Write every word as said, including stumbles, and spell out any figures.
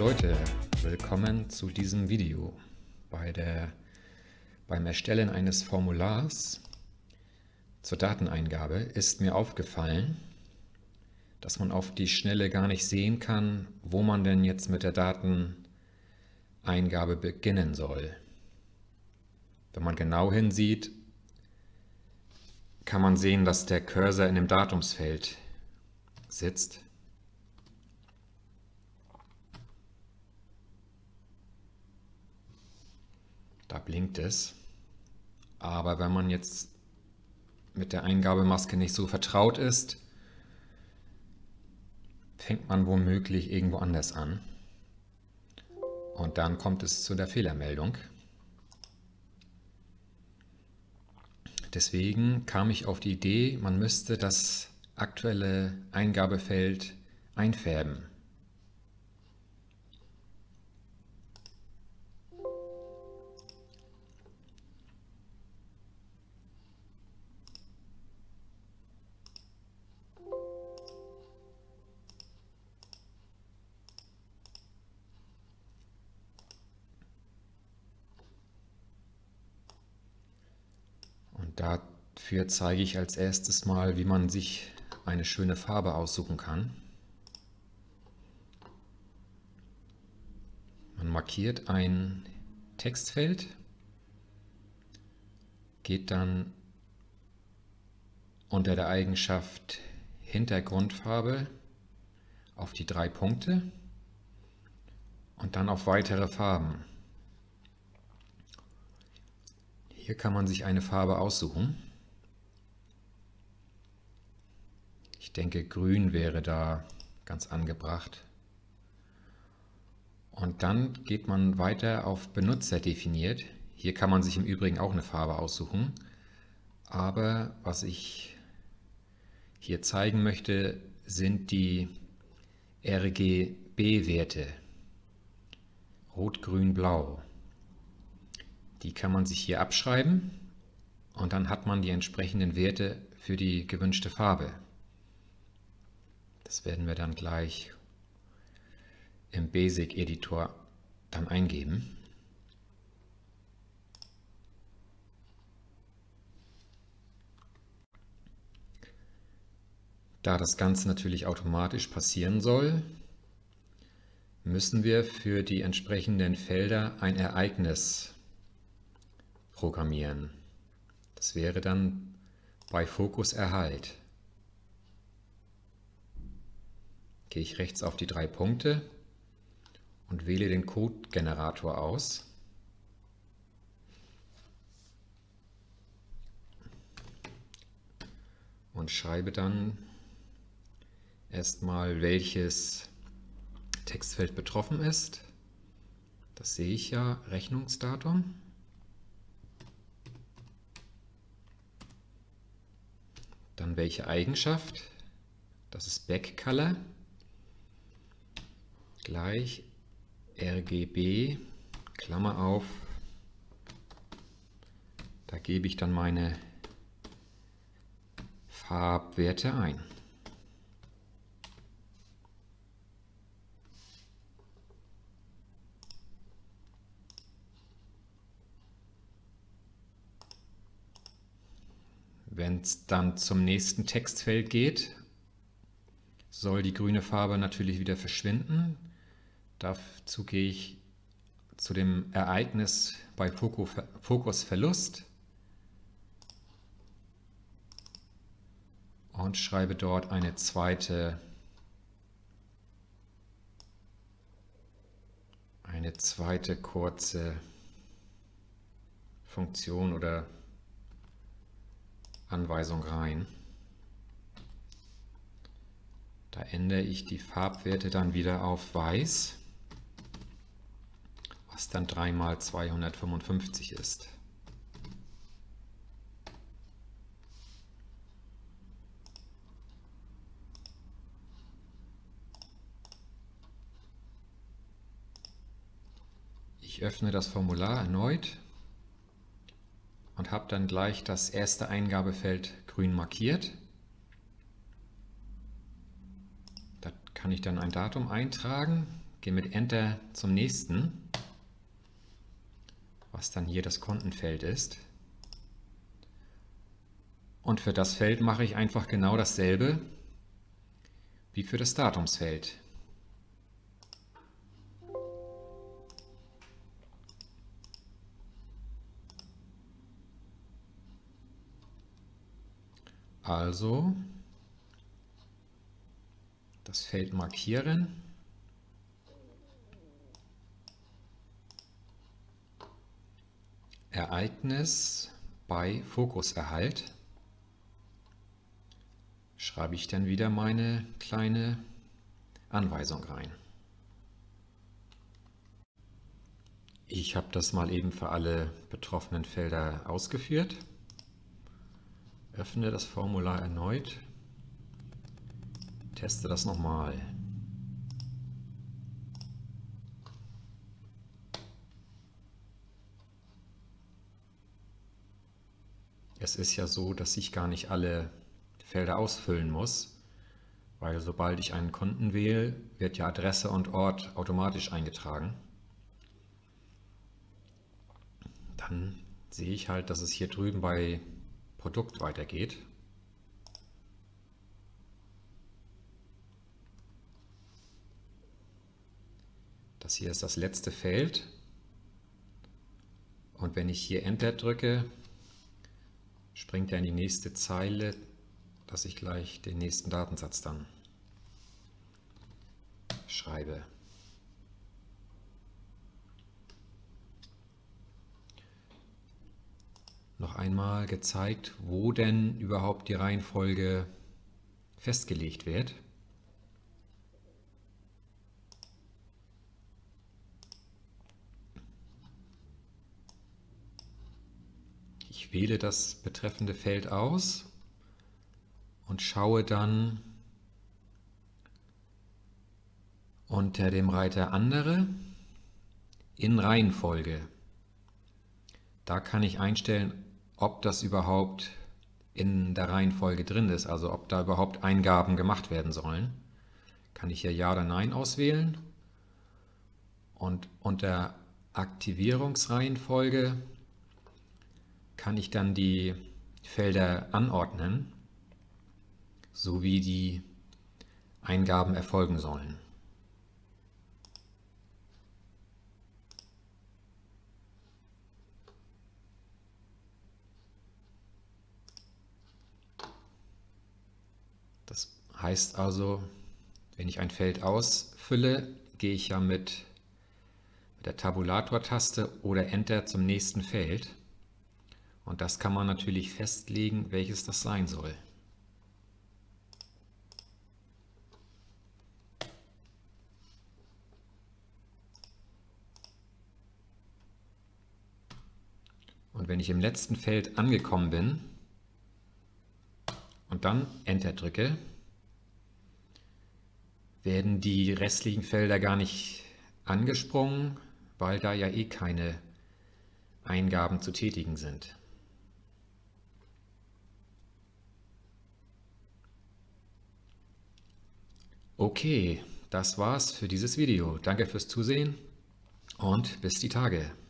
Leute, willkommen zu diesem Video. Bei der, beim Erstellen eines Formulars zur Dateneingabe ist mir aufgefallen, dass man auf die Schnelle gar nicht sehen kann, wo man denn jetzt mit der Dateneingabe beginnen soll. Wenn man genau hinsieht, kann man sehen, dass der Cursor in dem Datumsfeld sitzt. Da blinkt es. Aber wenn man jetzt mit der Eingabemaske nicht so vertraut ist, fängt man womöglich irgendwo anders an. Und dann kommt es zu der Fehlermeldung. Deswegen kam ich auf die Idee, man müsste das aktuelle Eingabefeld einfärben. Dafür zeige ich als erstes mal, wie man sich eine schöne Farbe aussuchen kann. Man markiert ein Textfeld, geht dann unter der Eigenschaft Hintergrundfarbe auf die drei Punkte und dann auf weitere Farben. Hier kann man sich eine Farbe aussuchen. Ich denke, grün wäre da ganz angebracht. Und dann geht man weiter auf Benutzer definiert. Hier kann man sich im Übrigen auch eine Farbe aussuchen. Aber was ich hier zeigen möchte, sind die R G B-Werte. Rot, Grün, Blau. Die kann man sich hier abschreiben und dann hat man die entsprechenden Werte für die gewünschte Farbe. Das werden wir dann gleich im Basic-Editor dann eingeben. Da das Ganze natürlich automatisch passieren soll, müssen wir für die entsprechenden Felder ein Ereignis programmieren. Das wäre dann bei Fokus Erhalt. Gehe ich rechts auf die drei Punkte und wähle den Code-Generator aus. Und schreibe dann erstmal, welches Textfeld betroffen ist. Das sehe ich ja, Rechnungsdatum. Dann welche Eigenschaft, das ist Backcolor, gleich R G B, Klammer auf, da gebe ich dann meine Farbwerte ein. Wenn es dann zum nächsten Textfeld geht, soll die grüne Farbe natürlich wieder verschwinden. Dazu gehe ich zu dem Ereignis bei Fokusverlust und schreibe dort eine zweite, eine zweite kurze Funktion oder Anweisung rein. Da ändere ich die Farbwerte dann wieder auf weiß, was dann drei mal zweihundertfünfundfünfzig ist. Ich öffne das Formular erneut und habe dann gleich das erste Eingabefeld grün markiert. Da kann ich dann ein Datum eintragen. gehe mit Enter zum nächsten, was dann hier das Kontenfeld ist. Und für das Feld mache ich einfach genau dasselbe wie für das Datumsfeld. Also das Feld markieren. Ereignis bei Fokuserhalt. Schreibe ich dann wieder meine kleine Anweisung rein. Ich habe das mal eben für alle betroffenen Felder ausgeführt. Öffne das Formular erneut. Teste das nochmal. Es ist ja so, dass ich gar nicht alle Felder ausfüllen muss, weil sobald ich einen Kunden wähle, wird ja Adresse und Ort automatisch eingetragen. Dann sehe ich halt, dass es hier drüben bei Produkt weitergeht. Das hier ist das letzte Feld. Und wenn ich hier Enter drücke, springt er in die nächste Zeile, dass ich gleich den nächsten Datensatz dann schreibe. Noch einmal gezeigt, wo denn überhaupt die Reihenfolge festgelegt wird. Ich wähle das betreffende Feld aus und schaue dann unter dem Reiter Andere in Reihenfolge. Da kann ich einstellen, ob das überhaupt in der Reihenfolge drin ist, also ob da überhaupt Eingaben gemacht werden sollen. Kann ich hier Ja oder Nein auswählen und unter Aktivierungsreihenfolge kann ich dann die Felder anordnen, so wie die Eingaben erfolgen sollen. Das heißt also, wenn ich ein Feld ausfülle, gehe ich ja mit der Tabulator-Taste oder Enter zum nächsten Feld. Und das kann man natürlich festlegen, welches das sein soll. Und wenn ich im letzten Feld angekommen bin und dann Enter drücke, werden die restlichen Felder gar nicht angesprungen, weil da ja eh keine Eingaben zu tätigen sind. Okay, das war's für dieses Video. Danke fürs Zusehen und bis die Tage.